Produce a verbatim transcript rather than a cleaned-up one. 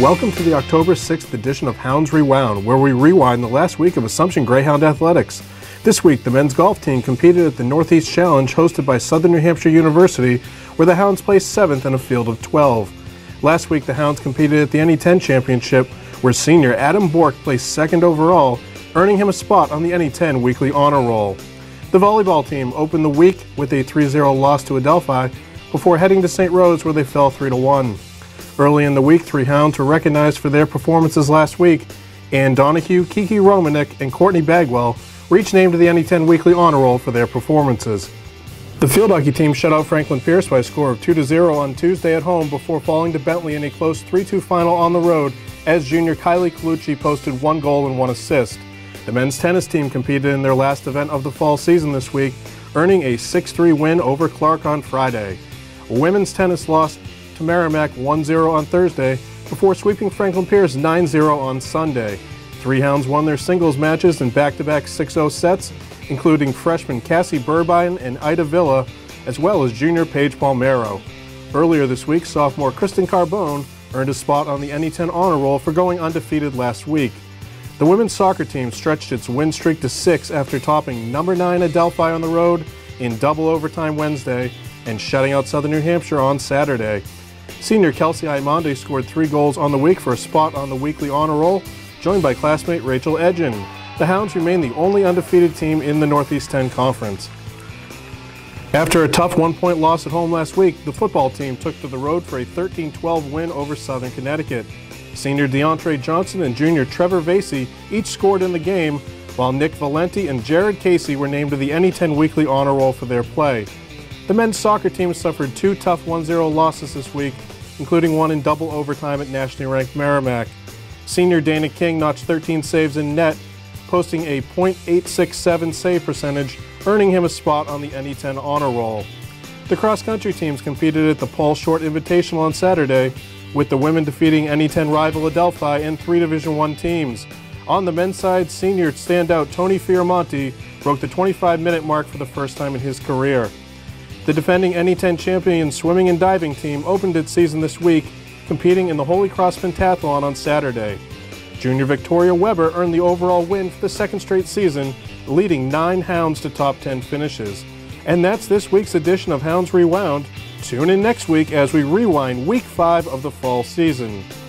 Welcome to the October sixth edition of Hounds Rewound, where we rewind the last week of Assumption Greyhound Athletics. This week, the men's golf team competed at the Northeast Challenge hosted by Southern New Hampshire University, where the Hounds placed seventh in a field of twelve. Last week, the Hounds competed at the N E ten Championship, where senior Adam Bork placed second overall, earning him a spot on the N E ten Weekly Honor Roll. The volleyball team opened the week with a three zero loss to Adelphi before heading to Saint Rose, where they fell three to one. Early in the week, three Hounds were recognized for their performances last week. Ann Donahue, Kiki Romanek, and Courtney Bagwell were each named to the N E ten Weekly Honor Roll for their performances. The field hockey team shut out Franklin Pierce by a score of two to zero on Tuesday at home before falling to Bentley in a close three two final on the road, as junior Kylie Colucci posted one goal and one assist. The men's tennis team competed in their last event of the fall season this week, earning a six three win over Clark on Friday. Women's tennis lost to Merrimack one zero on Thursday before sweeping Franklin Pierce nine zero on Sunday. Three Hounds won their singles matches in back-to-back six oh sets, including freshman Cassie Burbine and Ida Villa, as well as junior Paige Palmero. Earlier this week, sophomore Kristen Carbone earned a spot on the N E ten Honor Roll for going undefeated last week. The women's soccer team stretched its win streak to six after topping number nine Adelphi on the road in double overtime Wednesday and shutting out Southern New Hampshire on Saturday. Senior Kelsey Imonde scored three goals on the week for a spot on the Weekly Honor Roll, joined by classmate Rachel Edgen. The Hounds remain the only undefeated team in the Northeast ten Conference. After a tough one-point loss at home last week, the football team took to the road for a thirteen twelve win over Southern Connecticut. Senior DeAndre Johnson and junior Trevor Vasey each scored in the game, while Nick Valenti and Jared Casey were named to the N E ten Weekly Honor Roll for their play. The men's soccer team suffered two tough one zero losses this week, including one in double overtime at nationally ranked Merrimack. Senior Dana King notched thirteen saves in net, posting a point eight six seven save percentage, earning him a spot on the N E ten Honor Roll. The cross-country teams competed at the Paul Short Invitational on Saturday, with the women defeating N E ten rival Adelphi and three Division one teams. On the men's side, senior standout Tony Fioramonti broke the twenty-five minute mark for the first time in his career. The defending N E ten champion swimming and diving team opened its season this week, competing in the Holy Cross Pentathlon on Saturday. Junior Victoria Weber earned the overall win for the second straight season, leading nine Hounds to top ten finishes. And that's this week's edition of Hounds Rewound. Tune in next week as we rewind week five of the fall season.